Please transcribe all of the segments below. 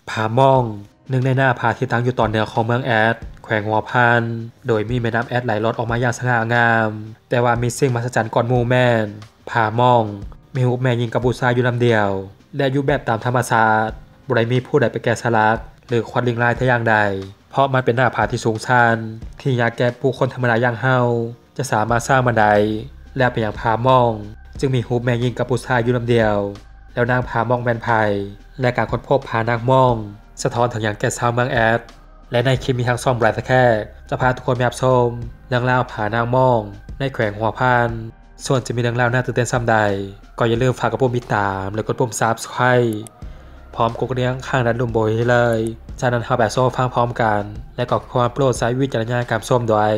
ผาม่องหนึ่งในหน้าผาที่ตั้งอยู่ตอนเหนือของเมืองแอดแขวงหัวพันโดยมีแม่น้ำแอดไหลลอดออกมาอย่างสง่างามแต่ว่ามีสิ่งมหัศจรรย์ก่อนหมู่แม่นผาม่องมีรูปแม่ยิงกับบูชาอยู่ลำเดียวและอยู่แบบตามธรรมชาติบ่ได้มีผู้ใดไปแกะสลักหรือควาดลิงลายแต่อย่างใดเพราะมันเป็นหน้าผาที่สูงชันที่ยากแก่ผู้คนธรรมดาอย่างเฮาจะสามารถสร้างบันไดและเป็นอย่างผาม่องจึงมีรูปแม่ยิงกับบูชาอยู่ลำเดียวแล้วนางผาม่องแม่นไผและการค้นพบผานางม่องสะท้อนถึงอย่างแก่ชาวเมืองแอดและในคลิปมีทั้งซ่อมรายแค่จะพาทุกคนไปรับชมเรื่องราวผานางม่องในแขวงหัวพันส่วนจะมีเรื่องราวน่าตื่นเต้นซ้ำใดก็อย่าลืมฝากกดปุ่มติดตามและกดปุ่ม Subscribe พร้อมกดกระดิ่งข้างด้านลุ่มโบยให้เลยจากนั้นเราแบบโซ่ฟังพร้อมกันและก็ความโปรดใช้วิจารณญาณการชมด้วย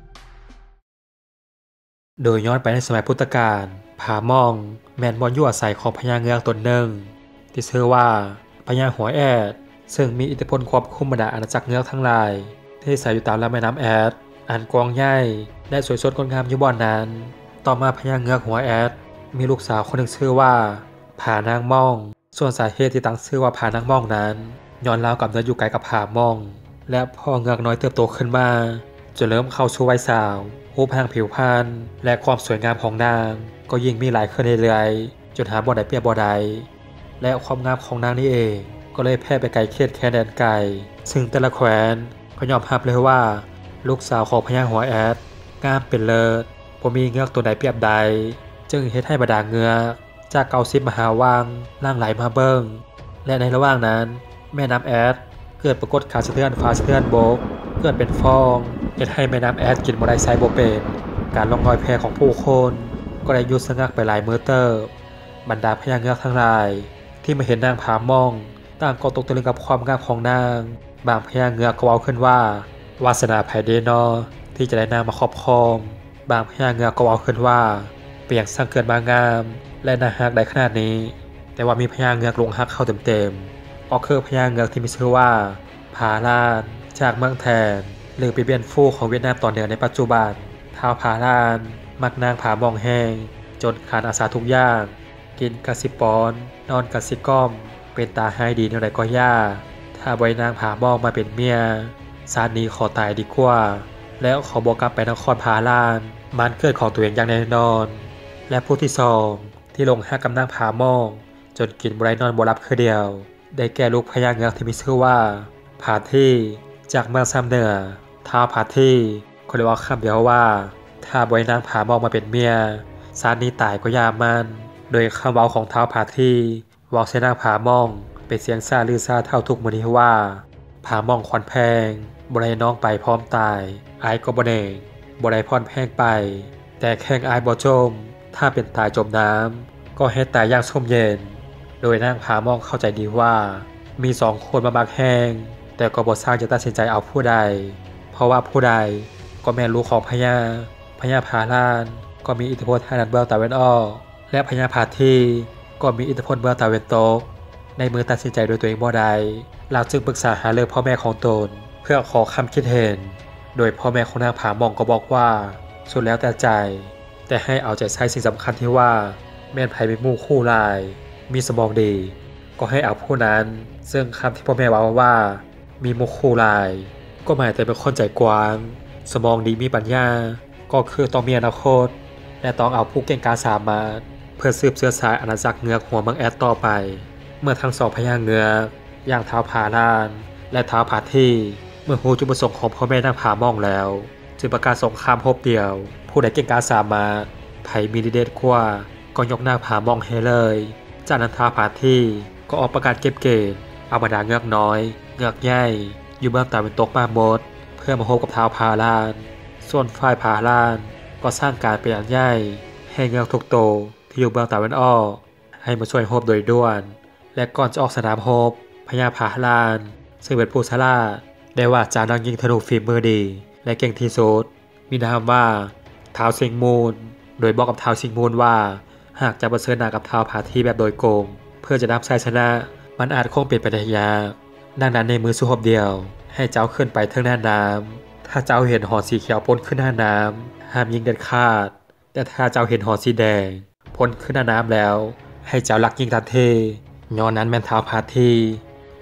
โดยย้อนไปในสมัยพุทธกาลผาม่องแม่นบ่อนอยู่อาศัยของพญาเงือกตนหนึ่งที่ชื่อว่าพญาหัวแอดซึ่งมีอิทธิพลควบคุมบรรดาอาณาจักรเงือกทั้งหลายที่อาศัยอยู่ตามลำแม่น้ำแอดอันกว้างใหญ่และสวยสดงดงามอยู่บ่อนนั้นต่อมาพญาเงือกหัวแอดมีลูกสาวคนหนึ่งชื่อว่าผานางม่องส่วนสาเหตุที่ตั้งชื่อว่าผานางม่องนั้นย้อนราวกับเนื้ออยู่ไกลกับผาม่องและพ่อเงือกน้อยเติบโตขึ้นมาจนเริ่มเข้าสู่วัยสาวรูปร่างผิวพรรณและความสวยงามของนางก็ยิ่งมีหลายขึ้นเรื่อยๆจนหาบ่ได้เปรียบบ่ได้และความงามของนางนี่เองก็เลยแพร่ไปไกลเขตแคว้นแดนไกลซึ่งแต่ละแคว้นก็ยอมรับเลยว่าลูกสาวของพญาหัวแอดงามเป็นเลิศบ่มีเงือกตัวใดเปรียบใดจึงเฮ็ดให้บรรดาเงือกจาก90มหาวังล่างไหลมาเบิ่งและในระหว่างนั้นแม่น้ำแอดเกิดปรากฏการณ์สะเทือนฟ้าสะเทือนบกเกิดเป็นฟองเฮ็ดให้แม่น้ำแอดกินบ่ได้ใช้บ่เป็นการล่องลอยแพของผู้คนก็ได้หยุดชะงักไปหลายมื้อเติบบรรดาพญาเงือกทั้งหลายที่มาเห็นนางผาม่องต่างก็ตกตะลึงกับความงามของนางบางพญาเงือกก็เว้าขึ้นว่าวาสนาไผเดนอที่จะได้นางมาครอบครองบางพญาเงือกก็เว้าขึ้นว่าเปียงสร้างเกิดมางามและน่าฮักได้ขนาดนี้แต่ว่ามีพญาเงือกหลงฮักเข้าเต็มๆก็คือพญาเงือกที่มีชื่อว่าผาลานจากเมืองแทนหรือปีเบียนฟูของเวียดนามตอนเหนือในปัจจุบันท้าวผาลานมักนางผามองแห้งจนขาดอาสาทุกอย่างกินกะสิปอนนอนกะสิก้อมเป็นตาให้ดีเท่าไรก็ย่าถ้าใบนางผามองมาเป็นเมียชาตินี้ขอตายดีกว่าแล้วขอบอกกลับไปนครผาลานบ้านเกิดของตัวเองอย่างแน่นอนและผู้ที่สองที่ลงฮักกับนางผามองจนกินบ่ได้นอนบ่หลับคือเดียวได้แก่ลูกพญาเงือกที่มีชื่อว่าผาที่จากเมืองซ้ำเหนือท้าวผาที่เขาเรียกว่าคำเดียวว่าถ้าใบนางผามองมาเป็นเมียชาตินี้ตายก็ยามันโดยคำเว้าของท้าวผาที่เว้าใส่นางผามองเป็นเสียงซาลือซาเท่าทุกมื้อนี้ว่าผามองควันแพงบ่ได้น้องไปพร้อมตายอายก็บ่แน่บ่ได้พรแพงไปแต่แข้งอายบ่จมถ้าเป็นตายจมน้ำก็ให้ตายอย่างชุ่มเย็นโดยนางผามองเข้าใจดีว่ามี2คนมามักแห้งแต่ก็บ่สร้างจะตัดสินใจเอาผู้ใดเพราะว่าผู้ใดก็แม่นลูกของพญาผาลานก็มีอิทธิพลทางด้านเบื้องตะวันออกและพญาผาที่ก็มีอิทธิพลเบื้องตะวันตกในมือตัดสินใจโดยตัวเองบ่ได้เราจึงปรึกษาหารือพ่อแม่ของตนเพื่อขอคำคิดเห็นโดยพ่อแม่ของนางผามองก็บอกว่าสุดแล้วแต่ใจแต่ให้เอาใจใส่สิ่งสำคัญที่ว่าแม่นไผเป็นหมู่คู่ลายมีสมองดีก็ให้เอาผู้นั้นซึ่งคำที่พ่อแม่ว่ามีหมู่คู่ลายก็หมายถึงเป็นคนใจกว้างสมองดีมีปัญญาก็คือต้องมีอนาคตและต้องเอาผู้เก่งกาจสามารถเพื่อสืบเชื้อสายอาณาจักรเงือกหัวเมืองแอดต่อไปเมื่อทั้งสองพญาเงือกอย่างท้าวผาลานและท้าวผาที่เมื่อรู้จุดประสงค์ของพ่อแม่นางผามองแล้วจึงประกาศสงครามรบเดียวผู้ใดเก่งกาจสามารถไผมีดีเด่นกว่าก็ยกนางผามองให้เลยจากนั้นท้าวผาที่ก็ออกประกาศเก็บเกณฑ์เอาบรรดาเงือกน้อยเงือกใหญ่อยู่เบื้องตะวันตกมาหมดเพื่อมาพบกับท้าวผาลานส่วนฝ่ายผาลานก็สร้างการเป็นอันใหญ่ให้เงือกทุกโตที่อยู่เบื้องตะวันออกให้มาช่วยรบโดยด่วนและก่อนจะออกสนามรบพญาผาลานซึ่งเป็นผู้ฉลาดได้ว่าจานักยิงธนูฝีมือดีและเก่งที่สุดมีนามว่าท้าวสิงห์มูลโดยบอกกับท้าวสิงห์มูลว่าหากจะประเสริฐหน้ากับท้าวผาที่แบบโดยโกงเพื่อจะนำชัยชนะมันอาจคงเป็นไปได้ยากดังนั้นในมือสู้รบเดียวให้เจ้าขึ้นไปเทิงหน้าน้ำถ้าเจ้าเห็นหอสีเขียวพ้นขึ้นหน้าน้ำห้ามยิงเด็ดขาดแต่ถ้าเจ้าเห็นหอสีแดงพ้นขึ้นหน้าน้ำแล้วให้เจ้าลักยิงทันทีย้อนนั้นแม่นท้าวผาที่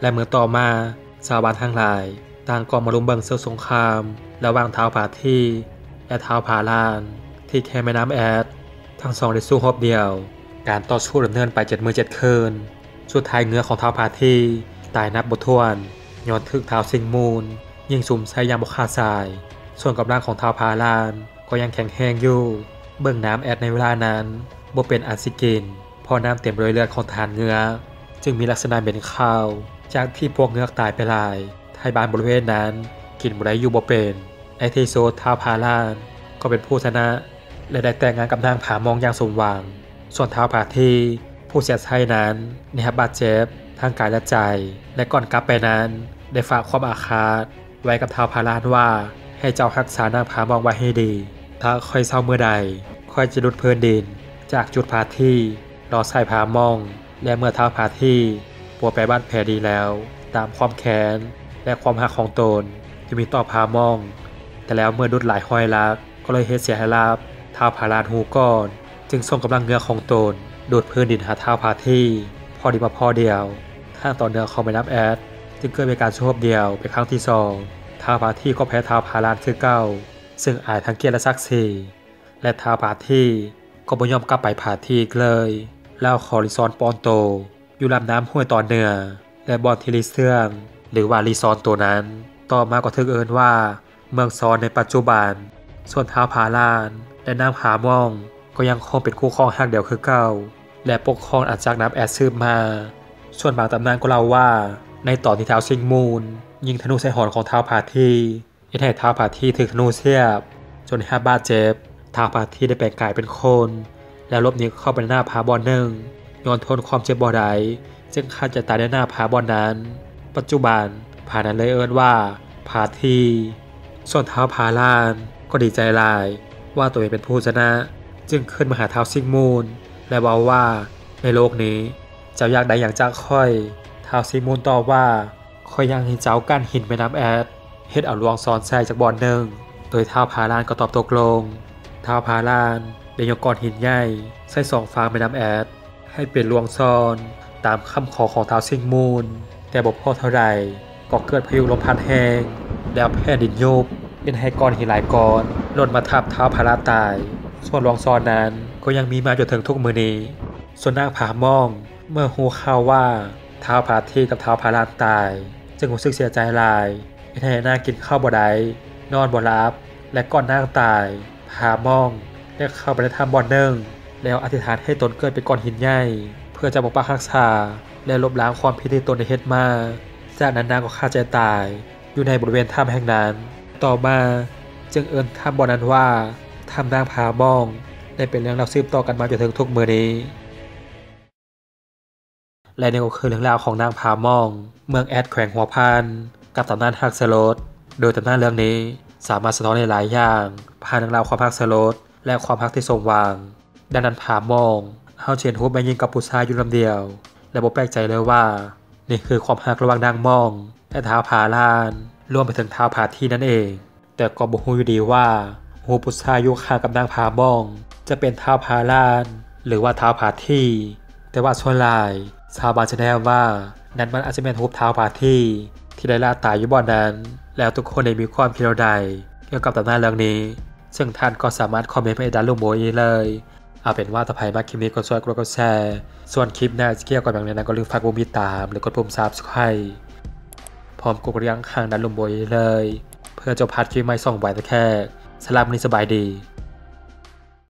และเมื่อต่อมาชาวบ้านทั้งหลายต่างก็มารุมเบิ่งศึกสงครามระหว่างท้าวผาทีและท้าวผาลานที่แค่แม่น้ำแอดทั้งสองได้สู้รบเดียวการต่อสู้ดำเนินไป7 มื้อ 7 คืนสุดท้ายเงื้อของท้าวผาทีตายนับบ่ถ้วนย้อนถึกท้าวสิงห์มูลยิงสุ่มใส่ยามบ่ขาดสายส่วนกำลังของท้าวผาลานก็ยังแข็งแรงอยู่เบิ่งน้ำแอดในเวลานั้นบ่เป็นอันสิกินเพราะน้ำเต็มด้วยเลือดของทหารเงื้อจึงมีลักษณะเป็นข้าวจากที่พวกเงือกตายไปหลายไทยบ้านบริเวณนั้นกินบ่ได้อยู่บ่เป็นไอที่โซท้าวผาลานก็เป็นผู้ชนะและได้แต่งงานกับนางผามองอย่างสมหวังส่วนท้าวผาทีผู้เสียชัยนั้นได้รับบาดเจ็บทางกายและใจและก่อนกลับไปนั้นได้ฝากความอาฆาตไว้กับท้าวผาลานว่าให้เจ้ารักษานางผามองไว้ให้ดีถ้าค่อยเศร้าเมื่อใดค่อยจะดุดพื้นดินจากจุดผาทีรอใส่ผามองและเมื่อท้าวผาทีปัวไปบ้านแผลดีแล้วตามความแค้นและความหักของตนที่มีต่อผามองแต่แล้วเมื่อดุดหลายห้อยลักก็เลยเฮ็ดเสียให้ลาบท้าวผาลานหูก่อนจึงส่งกำลังเงือของตนดูดพื้นดินหาท้าวผาทีพอดีมาพอเดียวทางต่อเนื่องของแม่น้ำแอดจึงเกิดเป็นการสู้รบเดียวเป็นครั้งที่2ท้าวผาทีก็แพ้ท้าวผาลานคือเก่าซึ่งอายทั้งเกียรติและศักดิ์ศรีและท้าวผาทีก็บ่ยอมกลับไปผาทีอีกเลยแล้วขอรีซอนปอนโตอยู่ลำน้ำห้วยตอนเหนือและบอนที่รีเสื่องหรือว่ารีซอนตัวนั้นต่อมาก็ถึกเอิ้นว่าเมืองซอนในปัจจุบันส่วนท้าวผาลานและนางผามองก็ยังคงเป็นคู่ครองฮักเดียวคือเก่าและปกครองอาจากน้ำแอดสืบมาส่วนบางตำนานก็เล่าว่าในตอนที่ท้าวสิงห์มูลยิงธนูใส่หอนของท้าวผาทีเฮ็ดให้ท้าวผาทีถูกธนูเสียบจนได้รับบาดเจ็บท้าวผาทีได้แปลงกายเป็นคนแล้วหลบหนีเข้าไปในหน้าผาบอนหนึ่งย้อนทนความเจ็บบ่ได้จึงคาดจะตายในหน้าผาบอนนั้นปัจจุบันผานั้นเลยเอิ้นว่าผาทีส่วนท้าวผาลานก็ดีใจหลายว่าตัวเองเป็นผู้ชนะจึงขึ้นมาหาท้าวสิงห์มูลและบอกว่าในโลกนี้เจ้าอยากได้อย่างจากค่อยท้าวสิงห์มูลตอบว่าค่อยอยากให้เจ้ากั้นหินแม่น้ำแอดเฮ็ดเอาลวงซ้อนใส่จากบ่อนหนึ่งโดยท้าวผาลานก็ตอบตกลงท้าวผาลานได้ยกก้อนหินใหญ่ใส่2 ฝั่งแม่น้ำแอดให้เป็นลวงซ้อนตามคำขอของท้าวสิงห์มูลแต่บ่พอเท่าใดก็เกิดพายุลมพัดแรงแล้วแผ่นดินยุบเป็นให้ก้อนหินหลายก้อนหล่นมาทับท้าวผาลานตายส่วนลวงซ้อนนั้นก็ยังมีมาจนถึงทุกมื้อนี้ส่วนนางผามองเมื่อรู้ข่าวว่าท้าวผาทีกับท้าวผาลานตายจึงรู้สึกเสียใจหลายเฮ็ดให้นางกินข้าวบ่ได้นอนบ่หลับและก่อนนางตายผามองได้เข้าไปในถ้ำบ่อนหนึ่งแล้วอธิษฐานให้ตนเกิดเป็นก้อนหินใหญ่เพื่อจะปกปักรักษาและลบล้างความผิดที่ตนได้เฮ็ดมาจากนั้นนางก็ฆ่าใจตายอยู่ในบริเวณถ้ำแห่งนั้นต่อมาจึงเอิ้นถ้ำบ่อนั้นว่าถ้ำนางผามองได้เป็นเรื่องเล่าสืบต่อกันมาจนถึงทุกมื้อนี้และนี่ก็คือเรื่องราวของนางผามองเมืองแอดแขวงหัวพานกับตำนานฮักสโลดโดยตำนานเรื่องนี้สามารถสะท้อนหลายอย่างผ่านเรื่องราวความฮักสโลดและความฮักที่สมหวังดังนั้นผามองเฮาเห็นรูปแม่หญิงกับผู้ชายอยู่ลำเดียวและบ่แปลกใจเลยว่านี่คือความฮักระหว่างนางมองและท้าวผาลานรวมไปถึงท้าวผาทีนั่นเองแต่ก็บ่ฮู้อยู่ดีว่าฮู้ผู้ชายอยู่ข้างกับนางผามองจะเป็นท้าวผาลานหรือว่าท้าวผาทีแต่ว่าส่วนหลายชาวบ้านจะแนะว่านั้นมันอาจจะเป็นรูปท้าวผาทีที่ได้ล่าตายอยู่บ่อนนั้นแล้วทุกคนได้มีความคิดใดเกี่ยวกับตำนานเรื่องนี้ซึ่งท่านก็สามารถคอมเมนต์ไปด้านล่างเลยเอาเป็นว่าถ้าใครมาคลิปนี้ก็ช่วยกดแชร์ส่วนคลิปหน้าจะเกี่ยวกับอย่างไรนั้นก็ลืมฝากปุ่มติดตามหรือกดปุ่ม Subscribe พร้อมกดกระดิ่งข้างด้านล่างเลยเพื่อจะพลาดคลิปใหม่ส่องไว้แต่แค่สำหรับวันนี้สบายดี